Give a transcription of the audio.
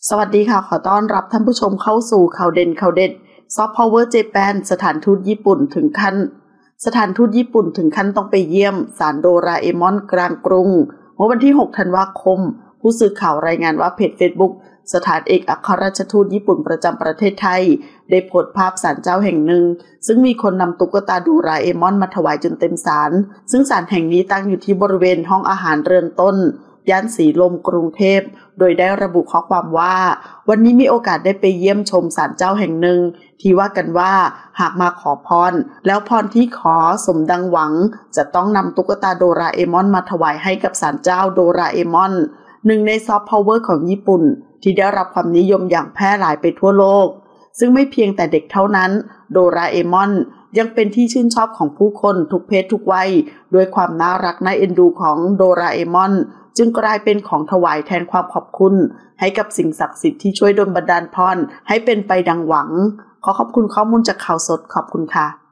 สวัสดีค่ะขอต้อนรับท่านผู้ชมเข้าสู่ข่าวเด่นข่าวเด็ดซอฟต์พาวเวอร์เจแปนสถานทูตญี่ปุ่นถึงขั้นต้องไปเยี่ยมศาลโดราเอมอนกลางกรุงเมื่อวันที่6ธันวาคมผู้สื่อข่าวรายงานว่าเพจ Facebook สถานเอกอัครราชทูตญี่ปุ่นประจำประเทศไทยได้โพสต์ภาพศาลเจ้าแห่งหนึ่งซึ่งมีคนนำตุ๊กตาโดราเอมอนมาถวายจนเต็มศาลซึ่งศาลแห่งนี้ตั้งอยู่ที่บริเวณห้องอาหารเรือนต้นย่านสีลมกรุงเทพโดยได้ระบุข้อความว่าวันนี้มีโอกาสได้ไปเยี่ยมชมศาลเจ้าแห่งหนึ่งที่ว่ากันว่าหากมาขอพรแล้วพรที่ขอสมดังหวังจะต้องนำตุ๊กตาโดราเอมอนมาถวายให้กับศาลเจ้าโดราเอมอนหนึ่งในซอฟต์พาวเวอร์ของญี่ปุ่นที่ได้รับความนิยมอย่างแพร่หลายไปทั่วโลกซึ่งไม่เพียงแต่เด็กเท่านั้นโดราเอมอนยังเป็นที่ชื่นชอบของผู้คนทุกเพศทุกวัยด้วยความน่ารักน่าเอ็นดูของโดราเอมอนจึงกลายเป็นของถวายแทนความขอบคุณให้กับสิ่งศักดิ์สิทธิ์ที่ช่วยดลบันดาลพรให้เป็นไปดังหวังขอขอบคุณข้อมูลจากข่าวสดขอบคุณค่ะ